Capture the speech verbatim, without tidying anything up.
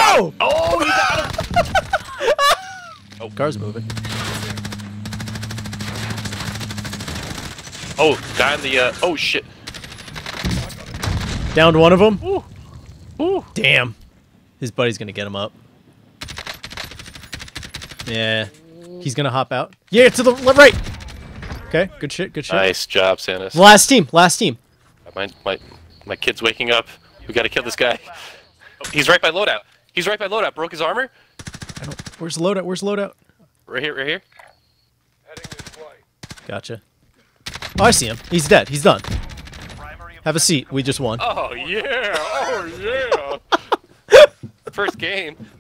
No! Oh, he got him! Oh, car's moving. Oh, guy in the, uh, oh shit. Downed one of them. Ooh. Ooh. Damn. His buddy's gonna get him up. Yeah. He's gonna hop out. Yeah, to the left, right. Okay, good shit, good shit. Nice job, Sanus. Last team, last team. My, my, my kid's waking up. We gotta kill this guy. Oh, he's right by loadout. He's right by loadout. Broke his armor. I don't, where's loadout? Where's loadout? Right here, right here. Gotcha. Oh, I see him. He's dead. He's done. Have a seat. We just won. Oh, yeah. Oh, yeah. First game.